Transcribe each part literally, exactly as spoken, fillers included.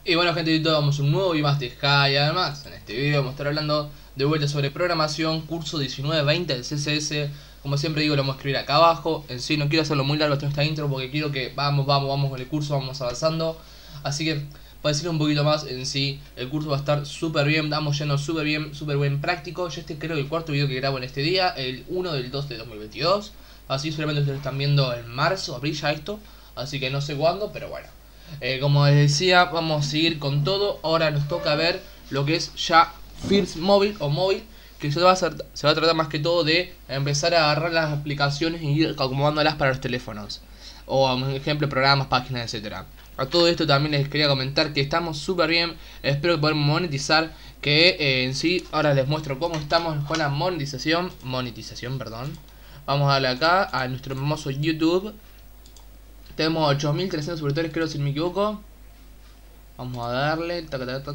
Y bueno, gente, de todo, vamos a un nuevo y más de Hi. Además, en este video vamos a estar hablando de vuelta sobre programación, curso diecinueve veinte del C S S. Como siempre digo, lo vamos a escribir acá abajo. En sí, no quiero hacerlo muy largo esta intro porque quiero que vamos, vamos, vamos con el curso, vamos avanzando. Así que, para decirle un poquito más, en sí, el curso va a estar súper bien, vamos yendo súper bien, súper buen práctico. Yo este creo que el cuarto video que grabo en este día, el uno del dos de dos mil veintidós. Así solamente ustedes están viendo en marzo, abril ya esto. Así que no sé cuándo, pero bueno. Eh, como les decía, vamos a seguir con todo. Ahora nos toca ver lo que es ya First Mobile o móvil, que se va a, hacer, se va a tratar más que todo de empezar a agarrar las aplicaciones y ir acomodándolas para los teléfonos. O, por ejemplo, programas, páginas, etcétera. A todo esto también les quería comentar que estamos súper bien. Espero que podamos monetizar. Que eh, en sí, ahora les muestro cómo estamos con la monetización. Monetización, perdón. Vamos a darle acá a nuestro hermoso YouTube. Tenemos ocho mil trescientos suscriptores, creo, si no me equivoco. Vamos a darle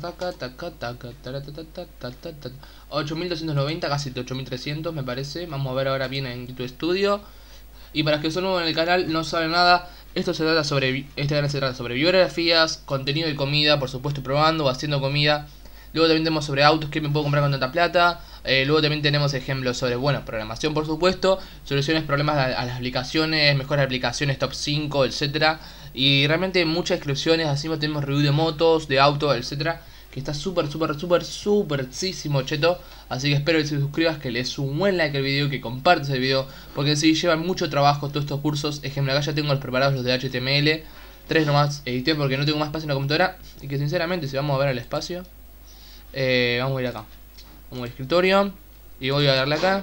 ocho mil doscientos noventa, casi ocho mil trescientos me parece. Vamos a ver ahora bien en YouTube Studio. Y para los que son nuevos en el canal, no saben nada, esto se trata sobre este canal se trata sobre biografías, contenido de comida, por supuesto probando o haciendo comida. Luego también tenemos sobre autos, que me puedo comprar con tanta plata. Eh, luego también tenemos ejemplos sobre, bueno, programación por supuesto, soluciones problemas a, a las aplicaciones, mejores aplicaciones, top cinco, etcétera. Y realmente muchas descripciones, así tenemos review de motos, de autos, etcétera. Que está súper, súper, súper, súper cheto. Así que espero que te suscribas, que le des un buen like al video, que compartas el video. Porque sí, llevan mucho trabajo todos estos cursos. Ejemplo, acá ya tengo los preparados, los de H T M L. Tres nomás edité porque no tengo más espacio en la computadora. Y que sinceramente, si vamos a ver el espacio, eh, vamos a ir acá. Vamos al escritorio. Y voy a darle acá.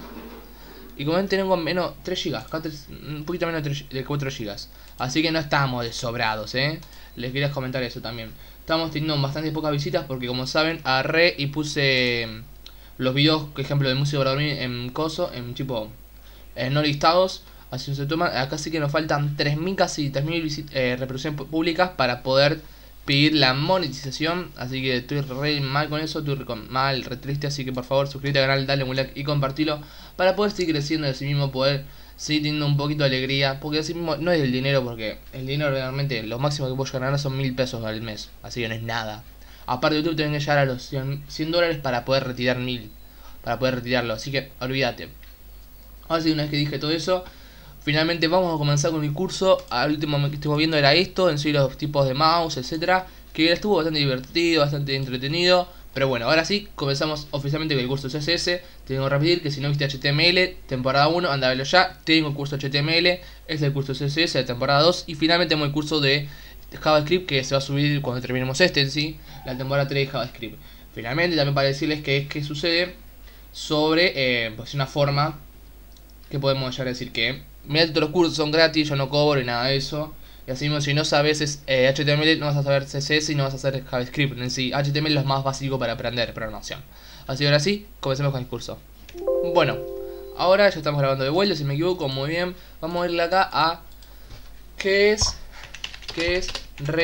Y como ven, tengo menos tres gigas. Acá tres, un poquito menos de cuatro gigas. Así que no estamos desobrados, eh. Les quería comentar eso también. Estamos teniendo bastante pocas visitas porque, como saben, agarré y puse los videos, por ejemplo, de música para dormir en coso, en tipo eh, no listados. Así se toma. Acá sí que nos faltan tres mil, casi tres mil eh, reproducciones públicas para poder pedir la monetización. Así que estoy re mal con eso, estoy re mal, re triste. Así que por favor suscríbete al canal, dale un like y compartilo para poder seguir creciendo y así mismo poder seguir teniendo un poquito de alegría. Porque así mismo no es el dinero, porque el dinero realmente lo máximo que puedo ganar son mil pesos al mes. Así que no es nada. Aparte YouTube tienen que llegar a los cien dólares para poder retirar mil. Para poder retirarlo, así que olvídate. Ahora sí, una vez que dije todo eso, finalmente vamos a comenzar con el curso. Al último que estuve viendo era esto, en sí los tipos de mouse, etcétera. Que estuvo bastante divertido, bastante entretenido. Pero bueno, ahora sí, comenzamos oficialmente con el curso C S S. Tengo que repetir que si no viste H T M L, temporada uno, anda a verlo ya. Tengo el curso H T M L, este es el curso C S S de temporada dos. Y finalmente tengo el curso de JavaScript, que se va a subir cuando terminemos este en sí, la temporada tres de JavaScript. Finalmente también para decirles que es que sucede sobre eh, pues una forma que podemos llegar a decir que mirá, todos los cursos son gratis, yo no cobro y nada de eso. Y así mismo, si no sabes es, eh, H T M L, no vas a saber C S S y no vas a saber JavaScript en sí. H T M L es lo más básico para aprender programación. Así que ahora sí, comencemos con el curso. Bueno, ahora ya estamos grabando de vuelta, si me equivoco, muy bien. Vamos a irle acá a ¿qué es? ¿Qué es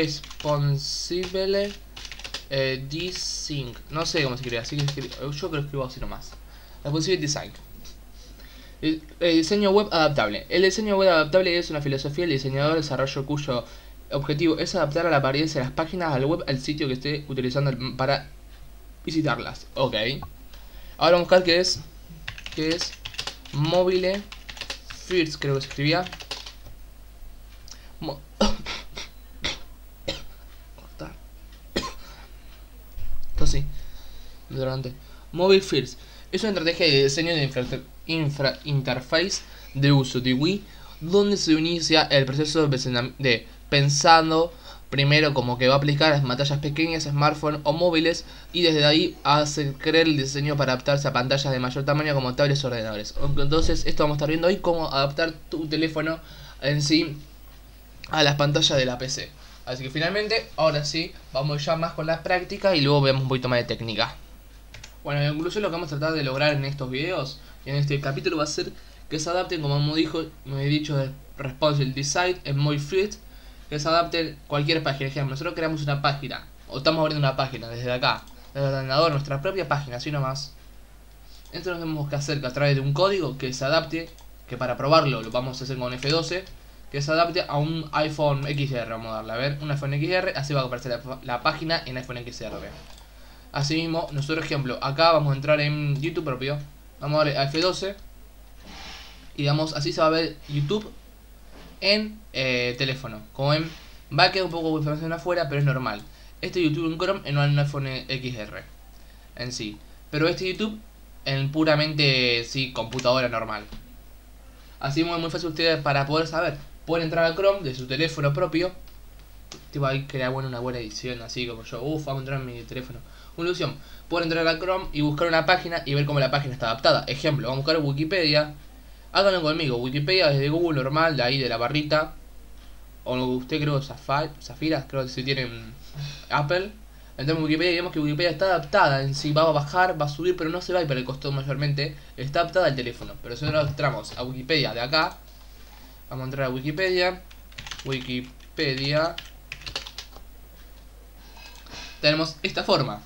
Responsible eh, Design? No sé cómo se escribe, así que escribe, yo creo que escribo así nomás. Responsive Design. El, el diseño web adaptable. El diseño web adaptable es una filosofía del diseñador de desarrollo cuyo objetivo es adaptar a la apariencia de las páginas al web al sitio que esté utilizando para visitarlas. Ok. Ahora vamos a buscar qué es. ¿Qué es? Mobile First, creo que se escribía. Mo Cortar. Esto sí. Durante. Mobile First. Es una estrategia de diseño de infra, infra interface de uso de Wii, donde se inicia el proceso de, de pensando primero como que va a aplicar a las pantallas pequeñas, smartphones o móviles, y desde ahí hace crear el diseño para adaptarse a pantallas de mayor tamaño como tablets o ordenadores. Entonces esto vamos a estar viendo hoy, cómo adaptar tu teléfono en sí a las pantallas de la P C. Así que finalmente, ahora sí, vamos ya más con las prácticas y luego vemos un poquito más de técnica. Bueno, en conclusión lo que vamos a tratar de lograr en estos videos, en este capítulo, va a ser que se adapten, como me dijo, me he dicho, de Responsive Design en Mobile First, que se adapte cualquier página. Ejemplo, nosotros creamos una página, o estamos abriendo una página desde acá, desde el ordenador, nuestra propia página, así nomás. Entonces tenemos que hacer que a través de un código que se adapte, que para probarlo lo vamos a hacer con F doce, que se adapte a un iPhone X R. Vamos a darle a ver, un iPhone X R, así va a aparecer la, la página en iPhone X R. Asimismo, nuestro ejemplo, acá vamos a entrar en YouTube propio, vamos a darle a F doce y digamos, así se va a ver YouTube en eh, teléfono. Como ven, va a quedar un poco de información afuera, pero es normal. Este YouTube en Chrome en un iPhone X R en sí, pero este YouTube en puramente sí, computadora normal. Así muy, muy fácil ustedes para poder saber. Pueden entrar al Chrome de su teléfono propio. Tipo ahí crea bueno, una buena edición, así como yo. Uff, vamos a entrar en mi teléfono. Una ilusión. Pueden entrar al Chrome y buscar una página y ver cómo la página está adaptada. Ejemplo, vamos a buscar Wikipedia. Háganlo conmigo. Wikipedia desde Google normal, de ahí de la barrita. O usted creo Safari, Zafira, creo que si tienen Apple. Entramos en Wikipedia y vemos que Wikipedia está adaptada en sí, va a bajar, va a subir, pero no se va a ir por el costo mayormente. Está adaptada al teléfono. Pero si nosotros entramos a Wikipedia de acá, vamos a entrar a Wikipedia, Wikipedia, tenemos esta forma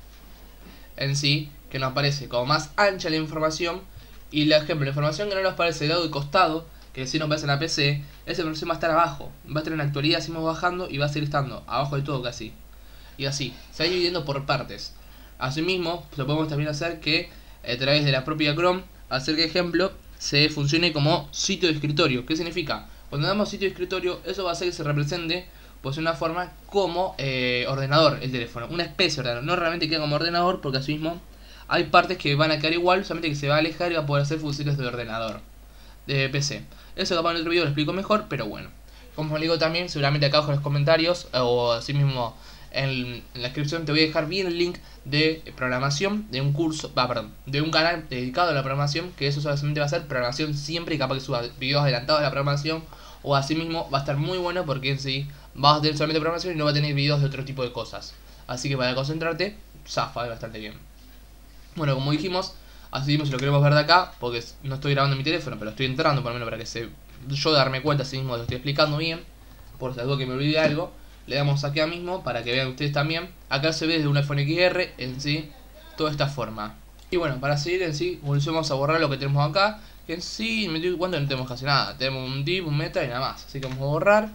en sí, que nos aparece como más ancha la información. Y el ejemplo, la información que no nos aparece del lado del costado, que si nos aparece en la P C, esa información va a estar abajo, va a estar en la actualidad, seguimos bajando y va a seguir estando abajo de todo casi. Y así, se va dividiendo por partes. Asimismo, lo podemos también hacer que a través de la propia Chrome, hacer que ejemplo se funcione como sitio de escritorio. ¿Qué significa? Cuando damos sitio de escritorio, eso va a hacer que se represente pues de una forma como eh, ordenador el teléfono, una especie de ordenador. No realmente queda como ordenador, porque asimismo hay partes que van a quedar igual, solamente que se va a alejar y va a poder hacer funciones de ordenador, de P C. Eso capaz en otro video lo explico mejor, pero bueno. Como os digo también, seguramente acá abajo en los comentarios o asimismo en la descripción te voy a dejar bien el link de programación de un curso, ah, perdón, de un canal dedicado a la programación, que eso solamente va a ser programación siempre y capaz que suba videos adelantados de la programación, o asimismo va a estar muy bueno porque en sí vas a tener solamente programación y no va a tener videos de otro tipo de cosas. Así que para concentrarte, zafa, es bastante bien. Bueno, como dijimos, asimismo si lo queremos ver de acá, porque no estoy grabando en mi teléfono, pero estoy entrando por lo menos para que se, yo darme cuenta así mismo lo estoy explicando bien, por si algo que me olvide algo. Le damos acá mismo para que vean ustedes también. Acá se ve desde un iPhone X R en sí toda esta forma. Y bueno, para seguir en sí, vamos a borrar lo que tenemos acá, que en sí me doy cuenta no tenemos casi nada. Tenemos un div, un meta y nada más. Así que vamos a borrar.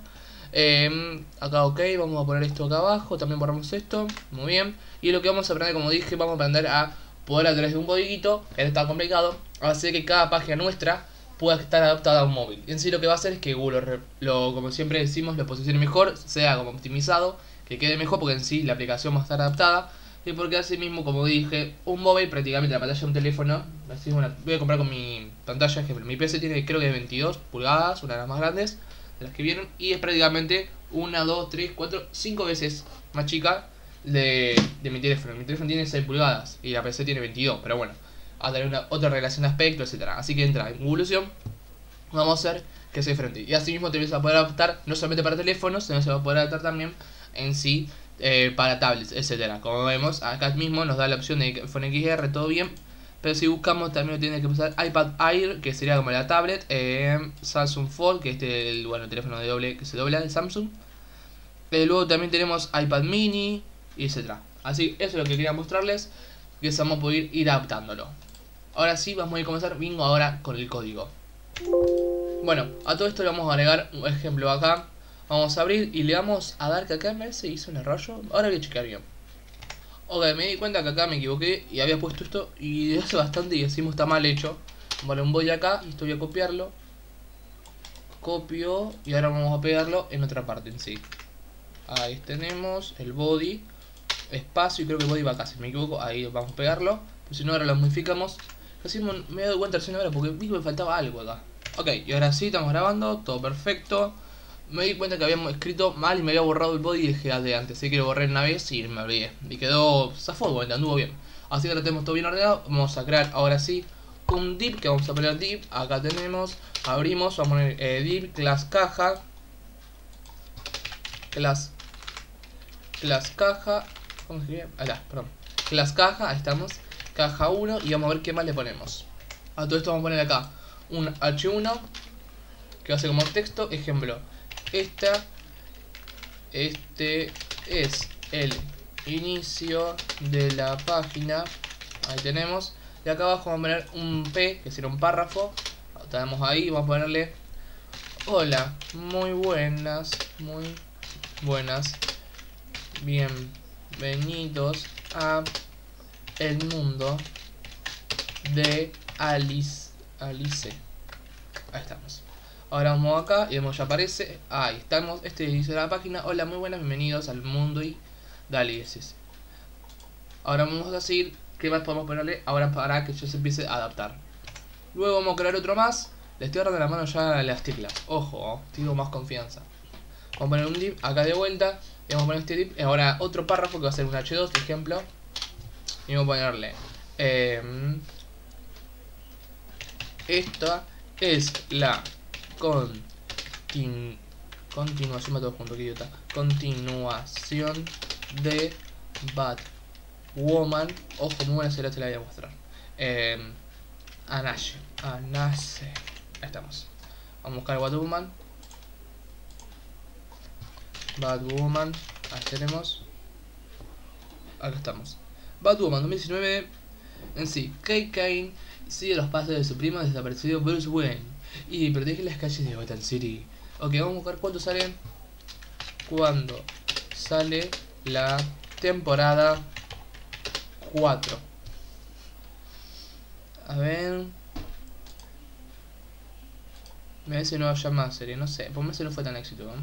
Eh, acá ok, vamos a poner esto acá abajo. También borramos esto, muy bien. Y lo que vamos a aprender, como dije, vamos a aprender a poder a través de un código, que no está complicado, hacer que cada página nuestra pueda estar adaptada a un móvil. En sí lo que va a hacer es que Google, lo, como siempre decimos, lo posicione mejor, sea como optimizado, que quede mejor, porque en sí la aplicación va a estar adaptada. Y porque así mismo, como dije, un móvil, prácticamente la pantalla de un teléfono, así una, voy a comprar con mi pantalla, ejemplo, mi P C tiene creo que veintidós pulgadas, una de las más grandes de las que vienen, y es prácticamente una, dos, tres, cuatro, cinco veces más chica de, de mi teléfono. Mi teléfono tiene seis pulgadas y la P C tiene veintidós, pero bueno, a tener una otra relación de aspecto, etcétera. Así que entra en Google Evolución, vamos a hacer que sea diferente. Y así mismo te vas a poder adaptar no solamente para teléfonos, sino se va a poder adaptar también en sí eh, para tablets, etcétera. Como vemos, acá mismo nos da la opción de iPhone X R, todo bien. Pero si buscamos también tiene que usar iPad Air, que sería como la tablet, eh, Samsung Fold, que este es el bueno, teléfono de doble que se dobla de Samsung. Eh, luego también tenemos iPad Mini, etcétera. Así, eso es lo que quería mostrarles, que vamos a poder ir adaptándolo. Ahora sí, vamos a ir a comenzar, vengo ahora con el código. Bueno, a todo esto le vamos a agregar un ejemplo acá. Vamos a abrir y le vamos a dar que acá me se hizo un error. Ahora voy a checar bien. Ok, me di cuenta que acá me equivoqué y había puesto esto y hace bastante y decimos está mal hecho. Bueno, voy acá y estoy a copiarlo. Copio y ahora vamos a pegarlo en otra parte en sí. Ahí tenemos el body, espacio y creo que el body va acá, si me equivoco, ahí vamos a pegarlo. Pues si no ahora lo modificamos. Casi me he dado cuenta recién ahora porque vi que me faltaba algo acá. Ok, y ahora sí, estamos grabando, todo perfecto. Me di cuenta que habíamos escrito mal y me había borrado el body y dejé de antes. Así que lo borré una vez y me olvidé. Y quedó zafó, bueno, anduvo bien. Así que lo tenemos todo bien ordenado. Vamos a crear ahora sí un div que vamos a poner div. Acá tenemos, abrimos, vamos a poner eh, div, class caja. Class, class caja. ¿Cómo se escribe? Acá, perdón. Class caja, ahí estamos. Caja uno y vamos a ver qué más le ponemos. A todo esto vamos a poner acá un hache uno que va a ser como texto, ejemplo. Esta, este es el inicio de la página. Ahí tenemos. Y acá abajo vamos a poner un P, que será un párrafo. Tenemos ahí, vamos a ponerle Hola, muy buenas, muy buenas. Bienvenidos a el mundo de Alice. Alice. Ahí estamos. Ahora vamos acá y vemos ya aparece. Ahí estamos. Este dice la página. Hola, muy buenas, bienvenidos al mundo y de Alice. Ahora vamos a seguir. ¿Qué más podemos ponerle? Ahora para que ya se empiece a adaptar. Luego vamos a crear otro más. Le estoy agarrando la mano ya a las teclas. Ojo, tengo más confianza. Vamos a poner un div acá de vuelta. Y vamos a poner este div. Ahora otro párrafo que va a ser un hache dos, por ejemplo. Y vamos a ponerle. Eh, esta es la continu continuación. Me todo junto, que idiota. Continuación de Batwoman. Ojo, muy buena serie, te la voy a mostrar. Eh, Anache. Anache. Ahí estamos. Vamos a buscar Batwoman. Batwoman. Ahí tenemos. Acá estamos. Batwoman dos mil diecinueve. En sí, Kate Kane sigue los pasos de su primo desaparecido Bruce Wayne y protege las calles de Gotham City. Ok, vamos a buscar cuánto sale. Cuando sale la temporada cuatro. A ver. Me parece no haya más serie, no sé. Por meses no fue tan éxito, ¿no?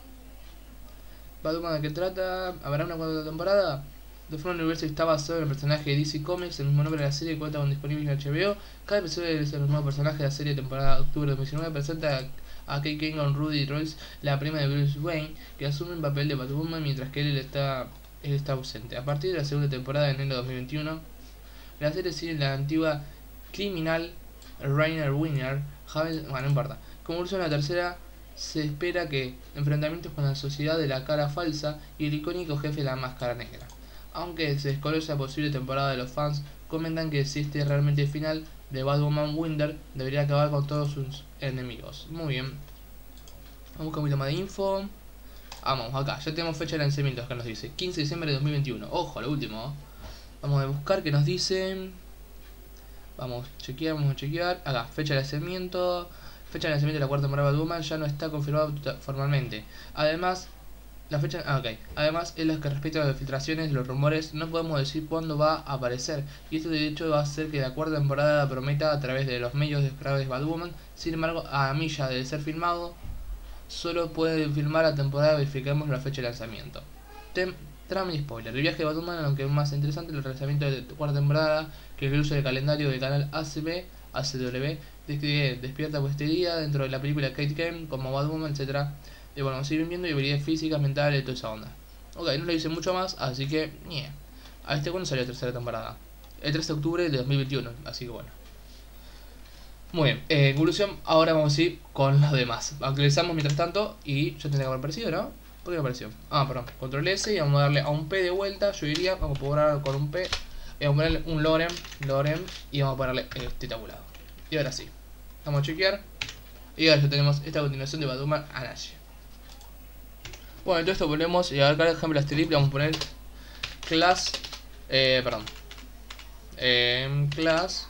Batwoman, ¿de qué trata? ¿Habrá una cuarta temporada? The Flash Universe está basado en el personaje de D C Comics, el mismo nombre de la serie cuenta con disponible en H B O. Cada episodio es el nuevo personaje de la serie temporada de octubre de dos mil diecinueve. Presenta a Kate Kane con Ruby Rose, la prima de Bruce Wayne, que asume el papel de Batwoman mientras que él está, él está ausente. A partir de la segunda temporada de enero de dos mil veintiuno, la serie sigue la antigua criminal Rainer Winner. James, bueno, no importa. Como curso en la tercera, se espera que enfrentamientos con la sociedad de la cara falsa y el icónico jefe de la máscara negra. Aunque se desconoce la posible temporada, de los fans comentan que si este es realmente el final de Batwoman, Winter debería acabar con todos sus enemigos. Muy bien. Vamos a buscar un poquito más de info. Vamos, acá, ya tenemos fecha de lanzamiento que nos dice quince de diciembre de dos mil veintiuno. Ojo, lo último. Vamos a buscar que nos dicen. Vamos a chequear, vamos a chequear. Acá, fecha de lanzamiento. Fecha de lanzamiento de la cuarta temporada de Batwoman ya no está confirmada formalmente. Además, la fecha, ah, ok. Además, en lo que respecta a las filtraciones, los rumores, no podemos decir cuándo va a aparecer. Y esto de hecho va a hacer que la cuarta temporada prometa a través de los medios descargados de Batwoman. Sin embargo, a milla de ser filmado, solo puede filmar la temporada, verificamos la fecha de lanzamiento. Tem Trama y spoiler. El viaje de Batwoman, aunque es más interesante, el lanzamiento de la cuarta temporada, que incluye el calendario del canal A C B, A C W, describe despierta por este día dentro de la película Kate Kane como Batwoman, etcétera. Y bueno, seguir viendo y habilidades físicas, mentales y toda esa onda. Ok, no le hice mucho más, así que, yeah. A este cuando salió la tercera temporada. El tres de octubre de dos mil veintiuno, así que bueno. Muy bien, eh, en conclusión, ahora vamos a ir con los demás. Actualizamos mientras tanto y ya tendría que haber aparecido, ¿no? ¿Por qué no apareció? Ah, perdón, control S y vamos a darle a un P de vuelta, yo diría, vamos a poner con un P. Y vamos a ponerle un Lorem, Lorem y vamos a ponerle este tabulado. Y ahora sí, vamos a chequear. Y ahora ya tenemos esta continuación de Batwoman Anache. Bueno, entonces esto volvemos y acá por ejemplo a este lip le vamos a poner class, eh, perdón, eh, class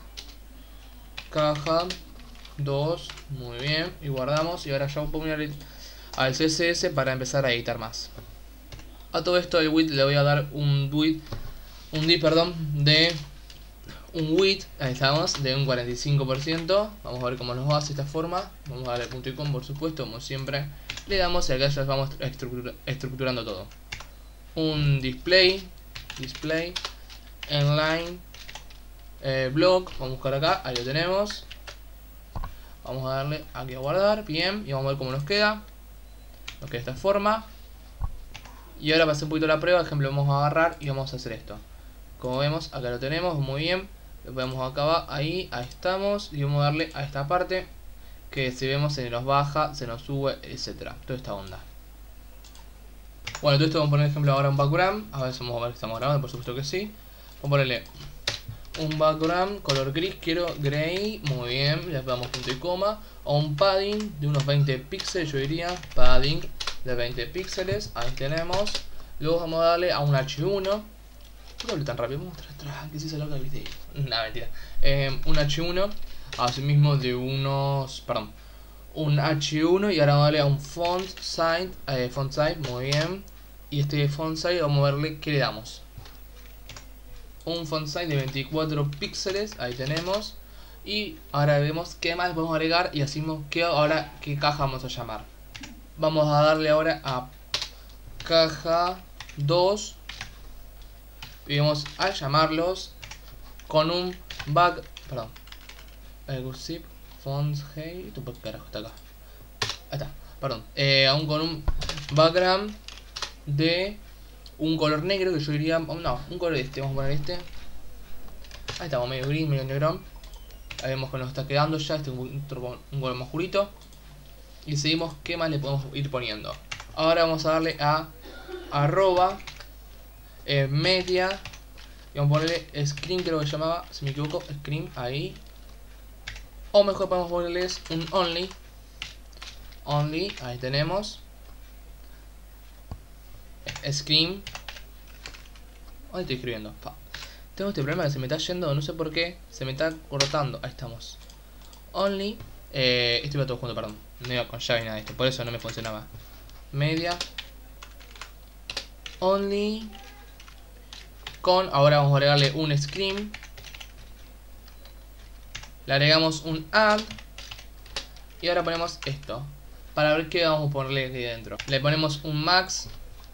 caja dos, muy bien, y guardamos. Y ahora ya vamos a poner al C S S para empezar a editar más. A todo esto el width le voy a dar un width, un div, perdón, de un width, ahí estamos, de un cuarenta y cinco por ciento. Vamos a ver cómo nos va de esta forma. Vamos a darle punto y com, por supuesto, como siempre. Le damos y acá ya vamos estructura, estructurando todo. Un display, display, inline, eh, blog, vamos a buscar acá, ahí lo tenemos. Vamos a darle aquí a guardar, bien, y vamos a ver cómo nos queda. Nos queda de esta forma. Y ahora para hacer un poquito la prueba, por ejemplo, vamos a agarrar y vamos a hacer esto. Como vemos, acá lo tenemos, muy bien. Lo podemos acabar ahí, ahí estamos. Y vamos a darle a esta parte, que si vemos se nos baja, se nos sube, etcétera. Toda esta onda. Bueno, todo esto vamos a poner, por ejemplo, ahora un background. A ver si vamos a ver si estamos grabando, por supuesto que sí. Vamos a ponerle un background, color gris, quiero gray, muy bien, le damos punto y coma. O un padding de unos veinte píxeles, yo diría, padding de veinte píxeles, ahí tenemos. Luego vamos a darle a un H uno. ¿Por qué hablo tan rápido? Vamos a mostrar atrás, que si se loca el video. Nah, mentira. Eh, un H uno, así mismo de unos, perdón, un H uno y ahora vamos a darle a un font size, eh, font size, muy bien. Y este font size vamos a verle qué le damos. Un font size de veinticuatro píxeles, ahí tenemos. Y ahora vemos qué más podemos agregar y así que ahora qué caja vamos a llamar. Vamos a darle ahora a caja dos y vamos a llamarlos con un back, perdón, el cursive font hey, ¿tú por qué carajo está acá? Ahí está, perdón, eh, aún con un background de un color negro que yo diría, no, un color este, vamos a poner este. Ahí estamos, medio gris, medio negro. Ahí vemos que nos está quedando ya, este un, un color más oscurito. Y seguimos, ¿qué más le podemos ir poniendo? Ahora vamos a darle a arroba eh, media y vamos a ponerle screen, creo que se llamaba, si me equivoco, screen, ahí. O mejor podemos ponerles un only. Only, ahí tenemos. Screen. ¿Dónde estoy escribiendo? Pa. Tengo este problema que se me está yendo, no sé por qué, se me está cortando. Ahí estamos. Only. Eh, esto iba todo junto, perdón. No iba con llave ni nada de esto, por eso no me funcionaba. Media. Only. Con, ahora vamos a agregarle un screen. Le agregamos un add. Y ahora ponemos esto. Para ver qué vamos a ponerle aquí dentro. Le ponemos un max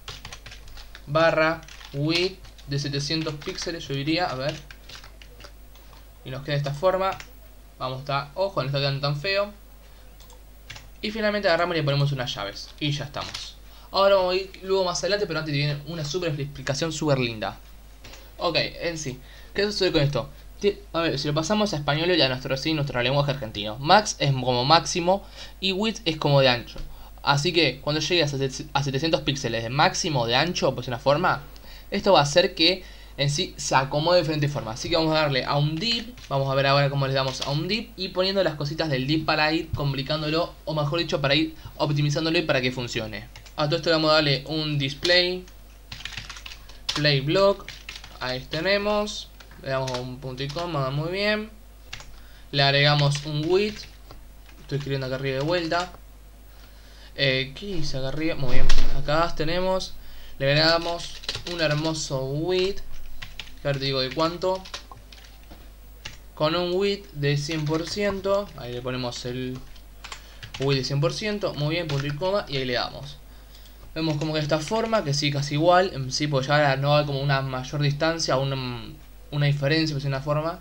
barra width de setecientos píxeles, yo diría, a ver. Y nos queda de esta forma. Vamos a estar, ojo, no está quedando tan feo. Y finalmente agarramos y le ponemos unas llaves. Y ya estamos. Ahora vamos a ir luego más adelante, pero antes viene una super explicación súper linda. Ok, en sí, ¿qué sucede con esto? A ver, si lo pasamos a español y a nuestro, sí, nuestro lenguaje argentino. Max es como máximo y width es como de ancho. Así que cuando llegues a setecientos píxeles de máximo de ancho, pues de una forma, esto va a hacer que en sí se acomode de diferentes formas. Así que vamos a darle a un div. Vamos a ver ahora cómo le damos a un div y poniendo las cositas del div para ir complicándolo, o mejor dicho, para ir optimizándolo y para que funcione. A todo esto le vamos a darle un display play block. Ahí tenemos. Le damos un punto y coma, muy bien. Le agregamos un width. Estoy escribiendo acá arriba de vuelta. Eh, ¿Qué hice acá arriba? Muy bien. Acá tenemos. Le agregamos un hermoso width. Ahora te digo de cuánto. Con un width de cien por ciento. Ahí le ponemos el width de cien por ciento. Muy bien, punto y coma. Y ahí le damos. Vemos como que de esta forma, que sí, casi igual. En sí, pues ya no hay como una mayor distancia, una, una diferencia, pues de una forma.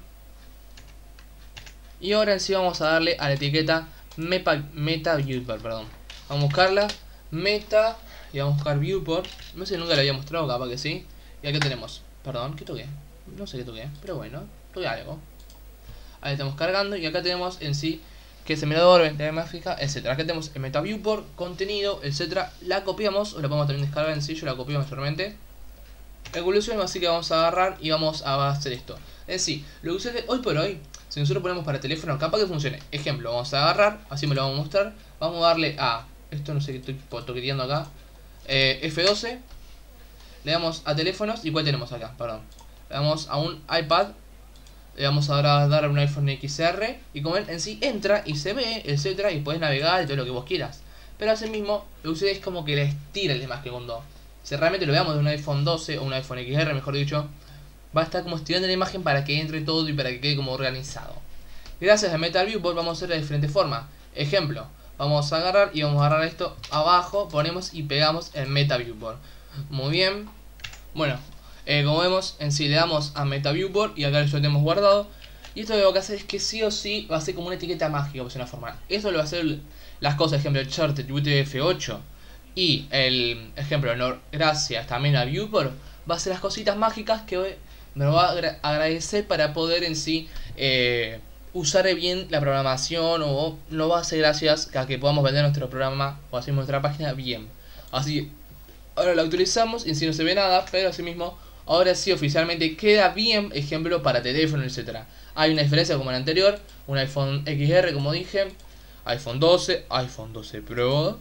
Y ahora en sí vamos a darle a la etiqueta Meta, meta Viewport, perdón. Vamos a buscarla, Meta, y vamos a buscar Viewport. No sé si nunca la había mostrado, capaz que sí. Y acá tenemos, perdón, ¿qué toqué? No sé qué toqué, pero bueno, toqué algo. Ahí estamos cargando y acá tenemos en sí que es el mirador, ventana mágica, etcétera. Acá tenemos el Meta Viewport, contenido, etcétera. La copiamos o la podemos también descargar en sí, yo la copio mayormente. Evolución, así que vamos a agarrar y vamos a hacer esto. En sí, lo que sucede hoy por hoy, si nosotros ponemos para teléfono, capaz que funcione. Ejemplo, vamos a agarrar, así me lo vamos a mostrar. Vamos a darle a, esto no sé qué estoy toqueteando acá, eh, F doce. Le damos a teléfonos, ¿y cuál tenemos acá? Perdón. Le damos a un iPad. Le vamos a dar a un iPhone X R. Y como él en sí entra y se ve, etcétera. Y puedes navegar y todo lo que vos quieras. Pero así mismo, lo que sucede es como que le estira el demás que cuando si realmente lo veamos de un iPhone doce o un iPhone X R, mejor dicho, va a estar como estirando la imagen para que entre todo y para que quede como organizado. Gracias a Meta Viewport vamos a hacer de diferente forma. Ejemplo, vamos a agarrar y vamos a agarrar esto abajo, ponemos y pegamos el Meta Viewport. Muy bien. Bueno, eh, como vemos, en sí le damos a Meta Viewport y acá lo tenemos guardado. Y esto lo que va a hacer es que sí o sí va a ser como una etiqueta mágica, por una forma. Esto lo va a hacer las cosas, ejemplo, el Charted U T F ocho y el ejemplo, no, gracias también a Viewport, va a ser las cositas mágicas que me lo va a agra agradecer para poder en sí eh, usar bien la programación, o no va a ser gracias a que podamos vender nuestro programa o hacer nuestra página bien. Así, ahora la utilizamos y en sí no se ve nada, pero así mismo ahora sí oficialmente queda bien, ejemplo, para teléfono, etcétera. Hay una diferencia como en el anterior, un iPhone X R como dije, iPhone doce, iPhone doce Pro.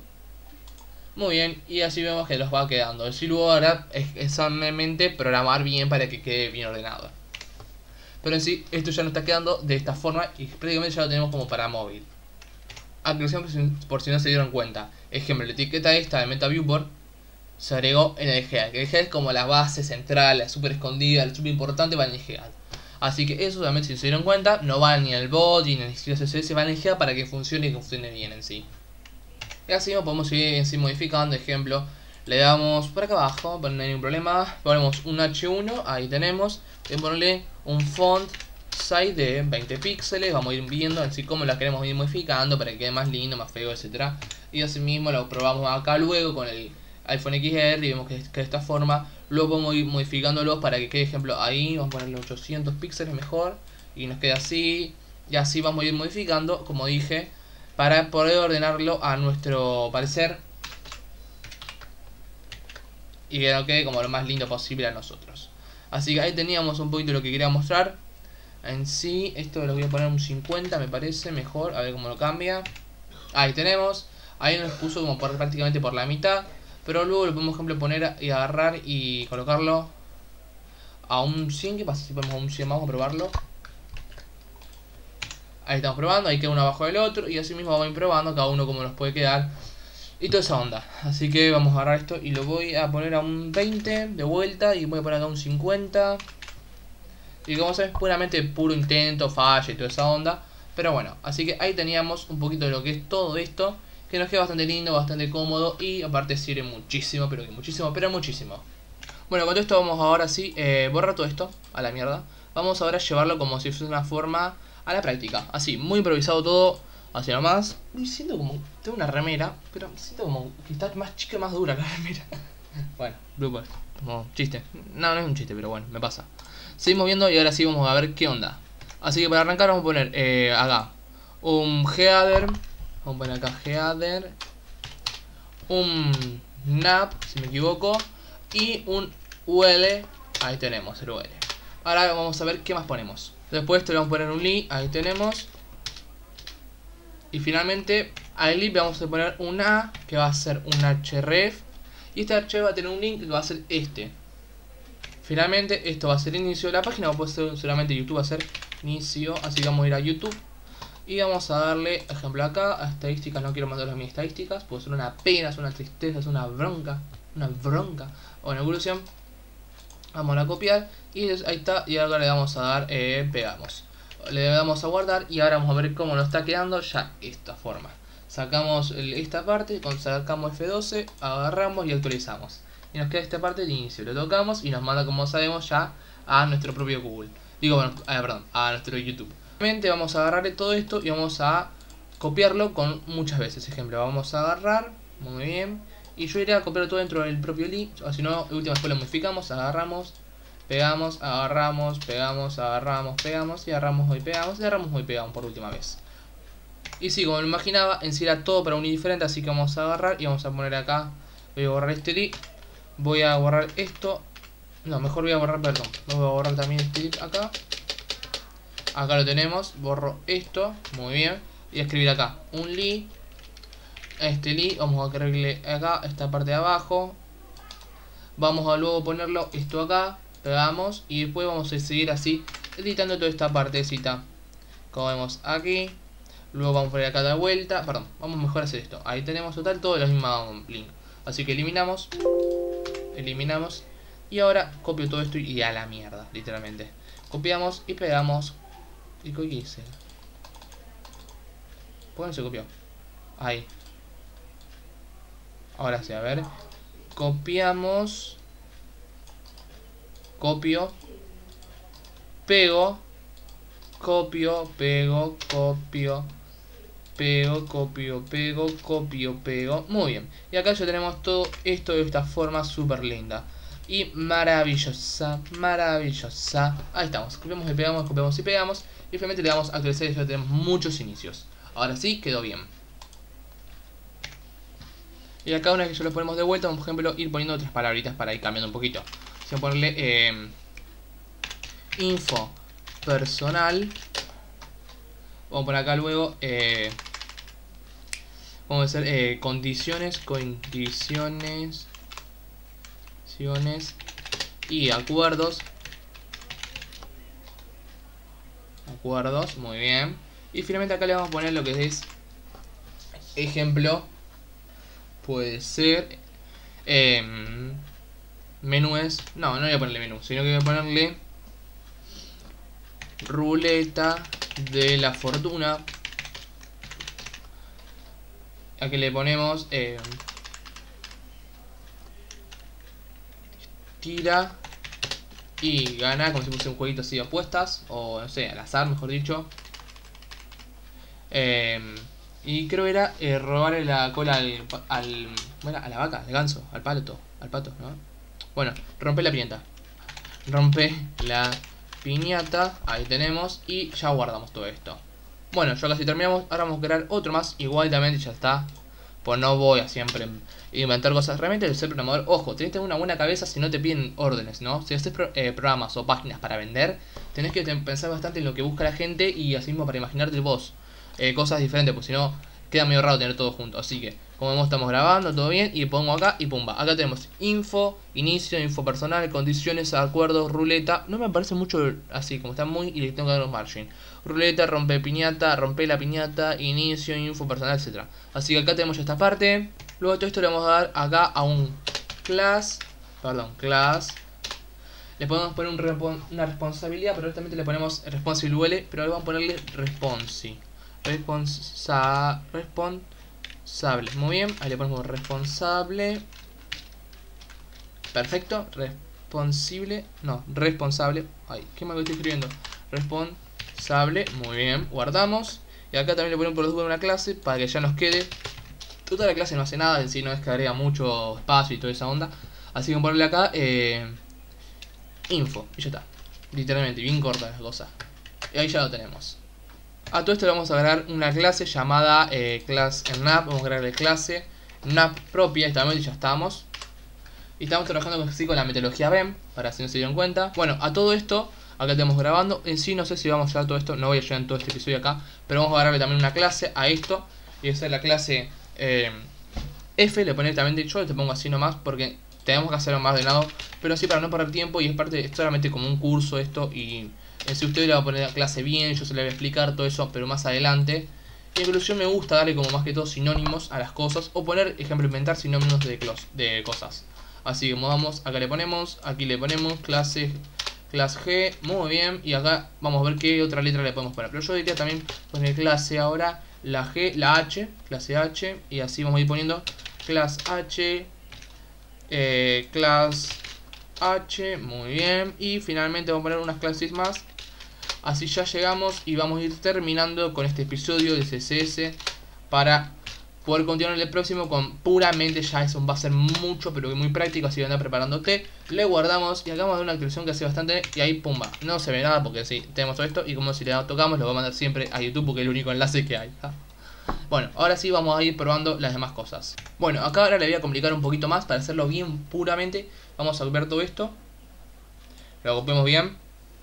Muy bien, y así vemos que los va quedando. Si luego ahora es exactamente programar bien para que quede bien ordenado. Pero en sí, esto ya nos está quedando de esta forma y prácticamente ya lo tenemos como para móvil. aclaración por si, por si no se dieron cuenta. Ejemplo, la etiqueta esta de Meta Viewport se agregó en el G A D. El G A D es como la base central, la super escondida, la super importante, va en el G A D. Así que eso solamente si se dieron cuenta, no va ni al bot ni en el C S S, va en el G A D para que funcione y que funcione bien en sí. Y así podemos seguir en sí modificando. Ejemplo, le damos por acá abajo, no hay ningún problema, ponemos un H uno, ahí tenemos, y ponerle un font size de veinte píxeles, vamos a ir viendo así como la queremos ir modificando para que quede más lindo, más feo, etcétera. Y así mismo lo probamos acá luego con el iPhone X R y vemos que, que de esta forma luego podemos ir modificándolos para que quede, ejemplo, ahí vamos a ponerle ochocientos píxeles mejor y nos quede así, y así vamos a ir modificando, como dije, para poder ordenarlo a nuestro parecer y que nos quede como lo más lindo posible a nosotros. Así que ahí teníamos un poquito lo que quería mostrar. En sí, esto lo voy a poner un cincuenta, me parece mejor, a ver cómo lo cambia. Ahí tenemos, ahí nos puso como por, prácticamente por la mitad, pero luego lo podemos, ejemplo, poner y agarrar y colocarlo a un cien. ¿Qué pasa si ponemos a un cien? Vamos a probarlo. Ahí estamos probando, ahí queda uno abajo del otro y así mismo vamos a ir probando cada uno como nos puede quedar y toda esa onda. Así que vamos a agarrar esto y lo voy a poner a un veinte de vuelta y voy a poner acá un cincuenta. Y como sabes, puramente puro intento, falla y toda esa onda. Pero bueno, así que ahí teníamos un poquito de lo que es todo esto, que nos queda bastante lindo, bastante cómodo y aparte sirve muchísimo, pero que muchísimo, pero muchísimo. Bueno, con todo esto vamos ahora sí, eh, borrar todo esto a la mierda. Vamos ahora a llevarlo como si fuese una forma a la práctica. Así, muy improvisado todo, así nomás. Y siento como, tengo una remera, pero siento como que está más chica y más dura la remera. Bueno, blooper, como chiste. No, no es un chiste, pero bueno, me pasa. Seguimos viendo y ahora sí vamos a ver qué onda. Así que para arrancar vamos a poner eh, acá un header. Vamos a poner acá header. Un nav, si me equivoco. Y un U L. Ahí tenemos el U L. Ahora vamos a ver qué más ponemos. Después te le vamos a poner un lib. Ahí tenemos. Y finalmente al lib vamos a poner un A, que va a ser un href. Y este archivo va a tener un link que va a ser este. Finalmente esto va a ser el inicio de la página. Puede ser solamente YouTube, va a ser inicio. Así que vamos a ir a YouTube. Y vamos a darle, ejemplo acá, a estadísticas. No quiero mandar las mis estadísticas, puede ser una pena, es una tristeza, es una bronca. Una bronca. O en evolución. Vamos a copiar. Y ahí está. Y ahora le vamos a dar, eh, pegamos. Le damos a guardar. Y ahora vamos a ver cómo nos está quedando ya esta forma. Sacamos el, esta parte, sacamos F doce, agarramos y actualizamos. Y nos queda esta parte de inicio. Lo tocamos y nos manda, como sabemos, ya a nuestro propio Google. Digo, bueno, eh, perdón, a nuestro YouTube. Vamos a agarrar todo esto y vamos a copiarlo con muchas veces. Ejemplo, vamos a agarrar, muy bien, y yo iré a copiar todo dentro del propio link. O si no, última vez lo modificamos, agarramos, pegamos, agarramos, pegamos, agarramos, pegamos y agarramos y pegamos y agarramos y pegamos por última vez. Y sí, como me imaginaba, en sí era todo para unir diferente, así que vamos a agarrar y vamos a poner acá. Voy a borrar este link, voy a borrar esto. No, mejor voy a borrar, perdón, voy a borrar también este link acá. Acá lo tenemos, borro esto, muy bien. Y escribir acá un li. Este li, vamos a crearle acá esta parte de abajo. Vamos a luego ponerlo esto acá, pegamos. Y después vamos a seguir así, editando toda esta partecita. Como vemos aquí. Luego vamos a poner acá de vuelta, perdón, vamos mejor a hacer esto. Ahí tenemos total todos los mismos links. Así que eliminamos. Eliminamos. Y ahora copio todo esto y a la mierda, literalmente. Copiamos y pegamos. ¿Y qué hice? ¿Por qué no se copió? Ahí. Ahora sí, a ver. Copiamos. Copio. Pego. Copio, pego, copio. Pego, copio, pego, copio, pego. Muy bien. Y acá ya tenemos todo esto de esta forma súper linda. Y maravillosa, maravillosa. Ahí estamos, copiamos y pegamos, copiamos y pegamos. Y finalmente le damos a actualizar y ya tenemos muchos inicios. Ahora sí, quedó bien. Y acá una vez que ya lo ponemos de vuelta, vamos por ejemplo ir poniendo otras palabritas para ir cambiando un poquito. Vamos a ponerle eh, info personal. Vamos a poner acá luego eh, vamos a hacer eh, condiciones, condiciones y acuerdos. Acuerdos, muy bien. Y finalmente acá le vamos a poner lo que es ejemplo, puede ser eh, menú es, no, no voy a ponerle menú, sino que voy a ponerle ruleta de la fortuna. Aquí le ponemos eh, tira y gana, como si fuese un jueguito así de apuestas, o no sé, al azar, mejor dicho. Eh, y creo que era eh, robarle la cola al, al bueno, a la vaca, al ganso, al pato, al pato, ¿no? Bueno, rompe la piñata. Rompe la piñata, ahí tenemos, y ya guardamos todo esto. Bueno, ya casi terminamos, ahora vamos a crear otro más, igualmente ya está. Pues no voy a siempre inventar cosas. Realmente el ser programador, ojo, tenés que tener una buena cabeza si no te piden órdenes, ¿no? Si haces pro, eh, programas o páginas para vender, tenés que pensar bastante en lo que busca la gente y así mismo para imaginarte vos eh, cosas diferentes, pues si no queda medio raro tener todo junto. Así que, como vemos, estamos grabando, todo bien, y pongo acá y pumba. Acá tenemos info, inicio, info personal, condiciones, acuerdos, ruleta. No me parece mucho así, como está muy, y le tengo que dar los margin. Ruleta, rompe piñata, rompe la piñata, inicio, info personal, etcétera. Así que acá tenemos ya esta parte. Luego todo esto le vamos a dar acá a un class, perdón, class. Le podemos poner un repon una responsabilidad, pero directamente le ponemos responsible, pero ahora vamos a ponerle responsi. Responsa responsable. Muy bien, ahí le ponemos responsable. Perfecto, responsible. No, responsable. Ay, qué mal que estoy escribiendo. Responsable, muy bien, guardamos. Y acá también le ponemos por los una clase para que ya nos quede. Toda la clase no hace nada en sí, no es que agrega mucho espacio y toda esa onda. Así que vamos a ponerle acá eh, info, y ya está. Literalmente, bien corta la cosa. Y ahí ya lo tenemos. A todo esto le vamos a agregar una clase llamada eh, class nap. Vamos a agregarle clase nap propia. Y ya estamos. Y estamos trabajando así con la metodología B E M, para si no se dieron cuenta. Bueno, a todo esto, acá estamos grabando. En sí no sé si vamos a llevar todo esto, no voy a llevar en todo este episodio acá. Pero vamos a agregarle también una clase a esto. Y esa es la clase eh, F. Le pone también, de hecho, te pongo así nomás porque tenemos que hacerlo más de lado. Pero así para no perder tiempo, y es parte, es solamente como un curso esto. Y en si usted le va a poner la clase bien, yo se le voy a explicar todo eso, pero más adelante. En conclusión, me gusta darle como más que todo sinónimos a las cosas, o poner, ejemplo, inventar sinónimos de, de cosas. Así que vamos, acá le ponemos, aquí le ponemos clase, clase G, muy bien, y acá vamos a ver qué otra letra le podemos poner. Pero yo diría también poner clase ahora, la G, la H, clase H, y así vamos a ir poniendo clase H, eh, clase H, muy bien, y finalmente vamos a poner unas clases más. Así ya llegamos y vamos a ir terminando con este episodio de C S S para poder continuar en el próximo con puramente ya eso va a ser mucho pero que muy práctico, así que anda preparándote. Le guardamos y hagamos una actualización que hace bastante y ahí pumba, no se ve nada porque sí, tenemos todo esto y como si le tocamos lo voy a mandar siempre a YouTube porque es el único enlace que hay. ¿Ah? Bueno, ahora sí vamos a ir probando las demás cosas. Bueno, acá ahora le voy a complicar un poquito más para hacerlo bien puramente. Vamos a ver todo esto, lo copiamos bien.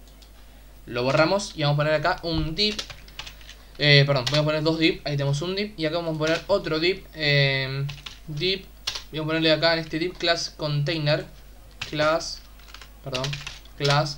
Lo borramos y vamos a poner acá un div. Eh, perdón, voy a poner dos div. Ahí tenemos un div. Y acá vamos a poner otro div. Eh, div. Voy a ponerle acá en este div class container. Class. Perdón. Class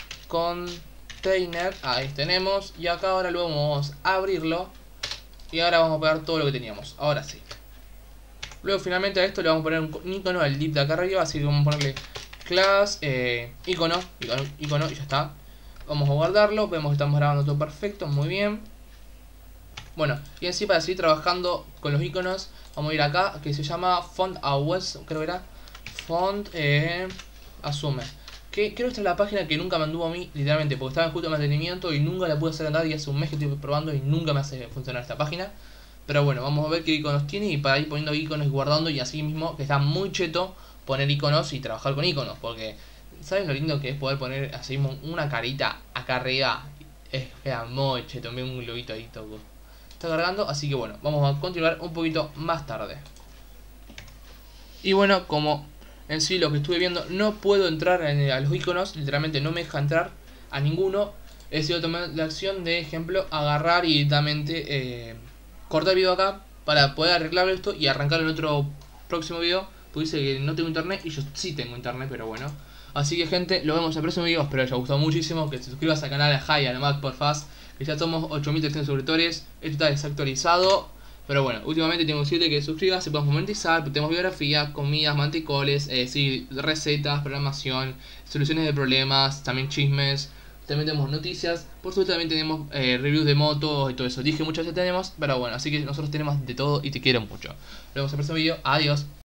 container. Ahí tenemos. Y acá ahora luego vamos a abrirlo. Y ahora vamos a pegar todo lo que teníamos. Ahora sí. Luego finalmente a esto le vamos a poner un icono al div de acá arriba. Así que vamos a ponerle class. Eh, icono. Icono. Icono y ya está. Vamos a guardarlo, vemos que estamos grabando todo perfecto, muy bien. Bueno, y en sí para seguir trabajando con los iconos, vamos a ir acá, que se llama Font Awards, creo que era Font eh, Asume. Que creo que esta es la página que nunca me anduvo a mí, literalmente, porque estaba en justo mantenimiento y nunca la pude hacer andar y hace un mes que estoy probando y nunca me hace funcionar esta página. Pero bueno, vamos a ver qué iconos tiene y para ir poniendo iconos y guardando, y así mismo, que está muy cheto poner iconos y trabajar con iconos, porque ¿sabes lo lindo que es poder poner así una carita acá arriba? Es queda muy cheto, también un globito ahí todo. Está cargando, así que bueno, vamos a continuar un poquito más tarde. Y bueno, como en sí lo que estuve viendo, no puedo entrar en, a los iconos, literalmente no me deja entrar a ninguno. He decidido tomar la acción de, ejemplo, agarrar y directamente eh, cortar el video acá para poder arreglar esto y arrancarlo en otro próximo video. Pues dice que no tengo internet y yo sí tengo internet, pero bueno. Así que gente, lo vemos en el próximo video, espero que les haya gustado muchísimo, que te suscribas al canal de Jai, a la Mac por Fast, que ya somos ocho mil trescientos suscriptores, esto está desactualizado, Pero bueno, últimamente tengo que decirte que suscribas, se puedes monetizar, tenemos biografía, comidas, manticoles, eh, sí, recetas, programación, soluciones de problemas, también chismes, también tenemos noticias, por supuesto también tenemos eh, reviews de motos y todo eso. Dije muchas veces tenemos, pero bueno, así que nosotros tenemos de todo y te quiero mucho. Nos vemos en el próximo video, adiós.